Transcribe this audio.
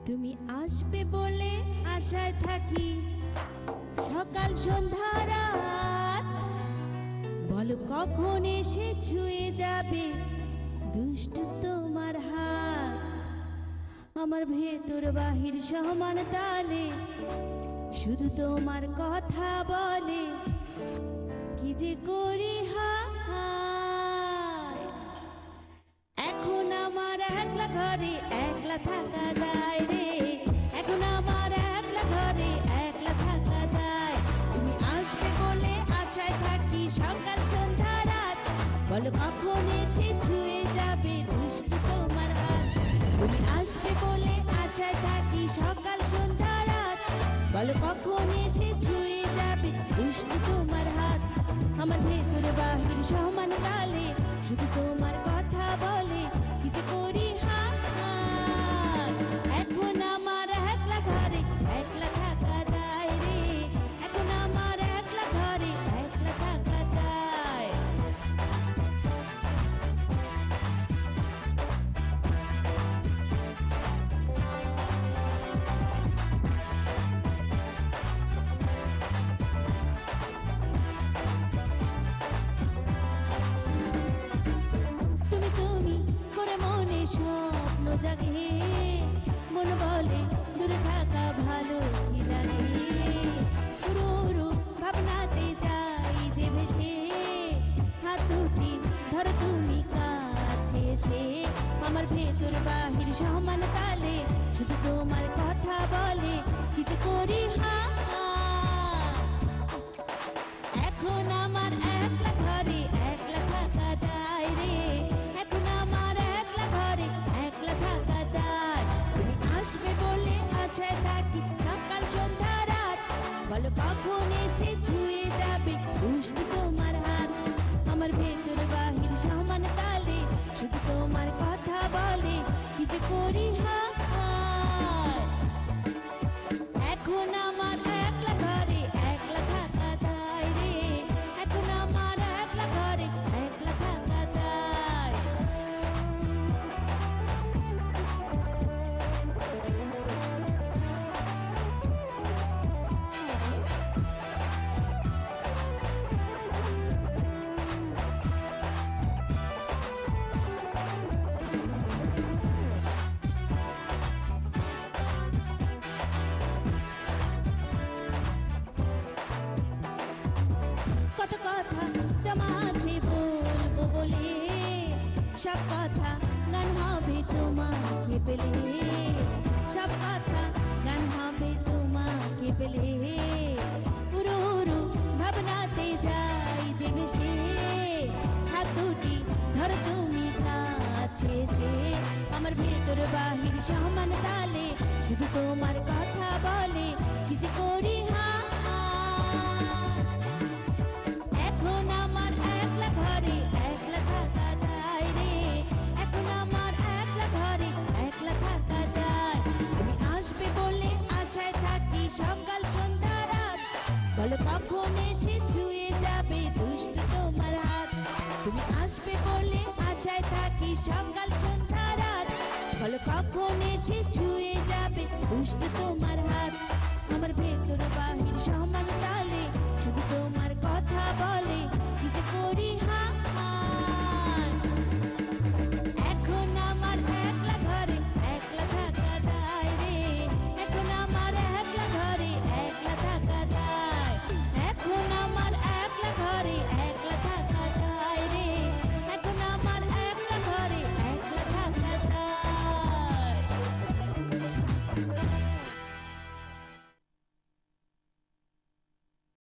তুমি আসবে বলে আশায় থাকি সকাল সন্ধ্যা রাত। বলো কখন এসে ছুঁয়ে যাবে দুষ্টু তোমার হাত। আমার ভেতর বাহির সমান তালে শুধু তোমার কথা বলে, কি যে করি হায়। এখন আমার একলা ঘরে একলা থাকা দায় রে, এখন আমার একলা ঘরে একলা থাকা দায়। তুমি আসবে বলে আশায় থাকি সকাল সন্ধ্যা রাত। বলো কখন এসে ছুঁয়ে যাবে দুষ্টু তোমার হাত। তুমি আসবে বলে আশায় থাকি সকাল সন্ধ্যা রাত। বলো কখন এসে ছুঁয়ে যাবে দুষ্টু তোমার হাত। আমার ভেতর বাহির সমান তালে শুধু তোমার কথা বলে, কি যে করি হায়। এখন আমার একলা ঘরে একলা থাকা দায় রে, এখন আমার একলা ঘরে একলা থাকা দায়। স্বপ্ন জাগে মন বলে দূরে থাকা ভালো কি লাগে। পুরো ভাবনাতে যাই যে ভেসে, হাত দুটি ধরো তুমি কাছে এসে। আমার ভেতর বাহির সমান তালে শুধু তোমার কথা বলে, কি যে করি হায়। এখন আমার একলা ঘরে একলা থাকা যায় রে, এখন আমার একলা ঘরে একলা থাকা দায়। তুমি আসবে বলে আশায় থাকি সকাল সন্ধ্যা রাত। বলো কখন এসে ছুঁয়ে যাবে দুষ্টু তোমার হাত। আমার ভেতর বাহির সমান তালে শুধু তোমার কথা বলে, কি যে করি হায়। এখন আমার একলা ঘরে একলা থাকা দায় রে, এখন আমার একলা ঘরে একলা থাকা দায়। কত কথা জমা আছে বলবো বলে, সব কথা গান হবে তোমাকে পেলে, সব কথা গান হবে তোমাকে পেলে। পুরো ভাবনাতে যাই যে ভেসে, হাত দুটি ধরো তুমি কাছে এসে। আমার ভেতর বাহির সমান তালে শুধু তোমার কথা বলে, কি যে করি হায়। এখন আমার একলা ঘরে একলা থাকা দায় রে, এখন আমার একলা ঘরে একলা থাকা দায়। তুমি আসবে বলে আশায় থাকি সকাল সন্ধ্যা রাত। বলো কখন এসে ছুঁয়ে যাবে দুষ্টু তোমার হাত। তুমি আসবে বলে আশায় থাকি সকাল সন্ধ্যা রাত। বলো কখন এসে ছুঁয়ে যাবে দুষ্টু তোমার হাত। আমার ভেতর বাহির